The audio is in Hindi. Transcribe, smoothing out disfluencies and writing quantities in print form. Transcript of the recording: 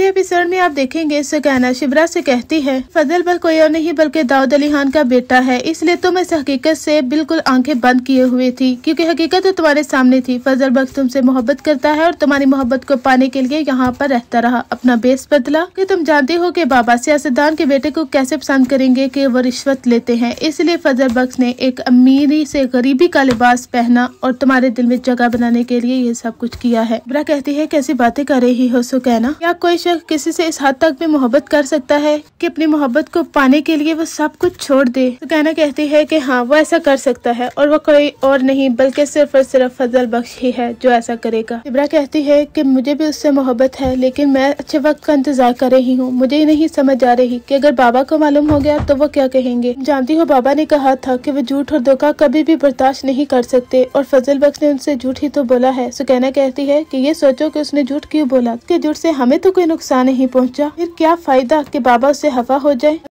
अगले एपिसोड में आप देखेंगे सुकैना शिवराज से कहती है फजल बल कोई और नहीं बल्कि दाऊद अली खान का बेटा है, इसलिए तुम इस हकीकत से बिल्कुल आंखें बंद किए हुए थी क्योंकि हकीकत तो तुम्हारे सामने थी। फजल बख्श तुमसे मोहब्बत करता है और तुम्हारी मोहब्बत को पाने के लिए यहाँ पर रहता रहा, अपना बेस बदला कि तुम जानती हो कि बाबा सियासतदान के बेटे को कैसे पसंद करेंगे कि वो रिश्वत लेते हैं, इसलिए फजल बख्श ने एक अमीरी से गरीबी का लिबास पहना और तुम्हारे दिल में जगह बनाने के लिए ये सब कुछ किया है। इब्रा कहती है कैसी बातें कर रही हो सुकैना, क्या कोई शख्स किसी से इस हद तक भी मोहब्बत कर सकता है कि अपनी मोहब्बत को पाने के लिए वो सब कुछ छोड़ दे। सुकैना कहती है कि हाँ वो ऐसा कर सकता है और वो कोई और नहीं बल्कि सिर्फ और सिर्फ फजल बख्श ही है जो ऐसा करेगा। इब्रा कहती है कि मुझे भी उससे मोहब्बत है लेकिन मैं अच्छे वक्त का इंतजार कर रही हूँ, मुझे नहीं समझ आ रही कि अगर बाबा को मालूम हो गया तो वो क्या कहेंगे। जानती हो बाबा ने कहा था कि वो झूठ और धोखा कभी भी बर्दाश्त नहीं कर सकते और फजल बख्श ने उनसे झूठ ही तो बोला है। सुकैना कहती है कि ये सोचो कि उसने झूठ क्यों बोला, कि झूठ से हमें तो कोई नुकसान नहीं पहुंचा, फिर क्या फायदा कि बाबा उससे हवा हो जाए।